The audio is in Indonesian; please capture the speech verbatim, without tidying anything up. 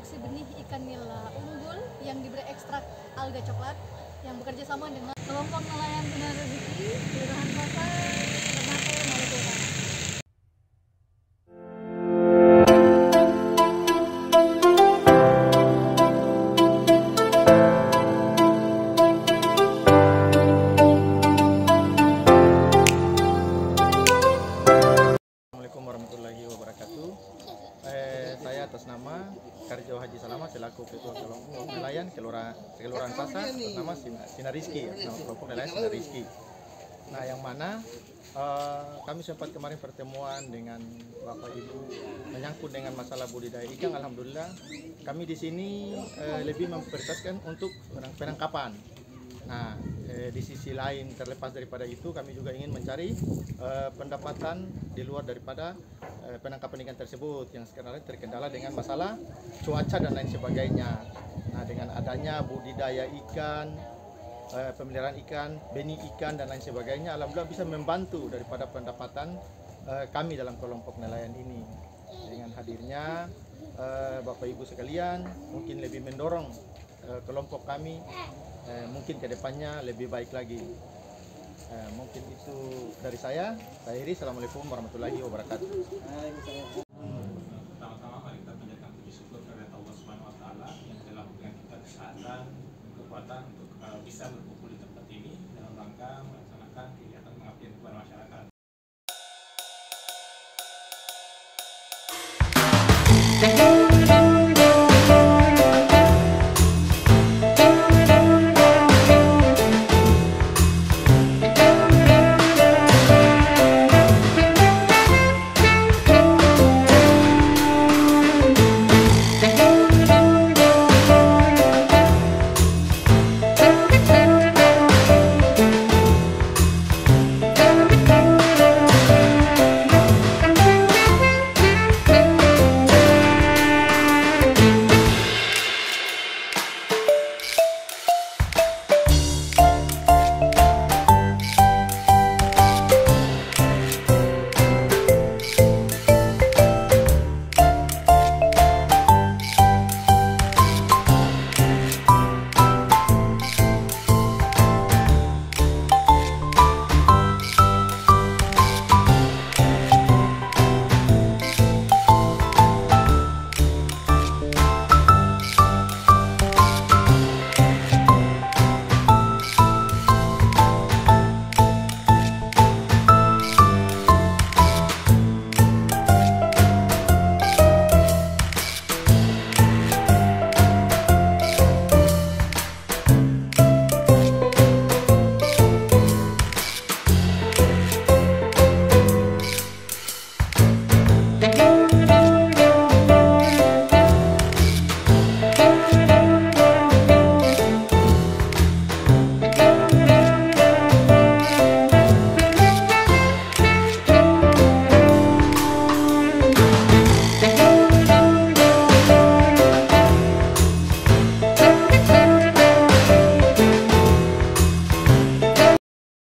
memproduksi benih ikan nila unggul yang diberi ekstrak alga coklat yang bekerja sama dengan kelompok nelayan Sinar Rezeki, Kelurahan Pasar, Ternate, Maluku Utara. Assalamualaikum warahmatullahi wabarakatuh. Eh, saya atas nama 𝐏𝐞𝐧𝐞𝐫𝐚 selaku Ketua Kelompok Nelayan Kelurahan Kelurahan Pasar atas nama Sinar Rezeki, kelompok nelayan Sinar Rezeki. Nah, yang mana uh, kami sempat kemarin pertemuan dengan Bapak Ibu menyangkut dengan masalah budidaya ikan. Alhamdulillah kami di sini uh, lebih memprioritaskan untuk penangkapan. Nah, eh, di sisi lain terlepas daripada itu kami juga ingin mencari eh, pendapatan di luar daripada eh, penangkapan ikan tersebut yang sekarang terkendala dengan masalah cuaca dan lain sebagainya. Nah, dengan adanya budidaya ikan, eh, pemeliharaan ikan, benih ikan dan lain sebagainya, alhamdulillah bisa membantu daripada pendapatan eh, kami dalam kelompok nelayan ini. Dengan hadirnya eh, Bapak Ibu sekalian, mungkin lebih mendorong eh, kelompok kami Eh, mungkin ke depannya lebih baik lagi. Eh, mungkin itu dari saya. Saya Heri. Assalamualaikum warahmatullahi wabarakatuh.